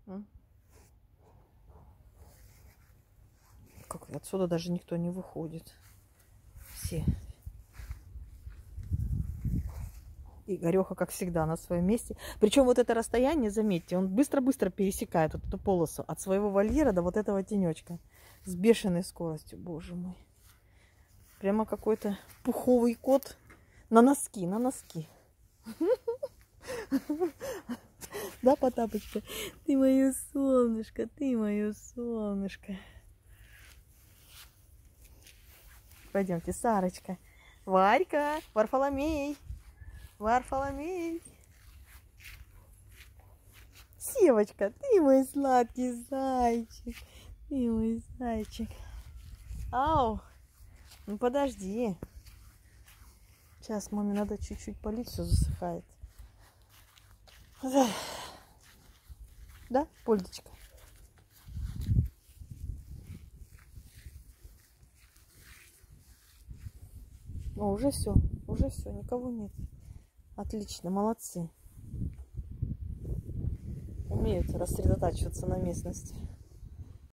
Как отсюда даже никто не выходит. Все. И Игореха, как всегда, на своем месте. Причем вот это расстояние, заметьте, он быстро-быстро пересекает вот эту полосу от своего вольера до вот этого тенечка. С бешеной скоростью, боже мой. Прямо какой-то пуховый кот. На носки, на носки. Да, Потапочка? Ты мое солнышко, ты мое солнышко. Пойдемте, Сарочка. Варька, Варфоломей. Варфоломей. Севочка, ты мой сладкий зайчик. Ты мой зайчик. Ау. Ну подожди. Сейчас маме надо чуть-чуть полить, все засыхает. Да, Польдочка? О, уже все, никого нет. Отлично, молодцы. Умеют рассредотачиваться на местности.